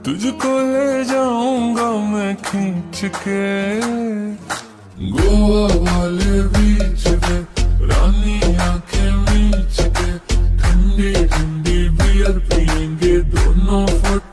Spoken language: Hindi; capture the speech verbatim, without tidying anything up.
तुझको ले जाऊंगा मैं खींच के गोवा वाले बीच पे, रानी आंखें मीच के, ठंडी ठंडी बियर पियेंगे दोनों फट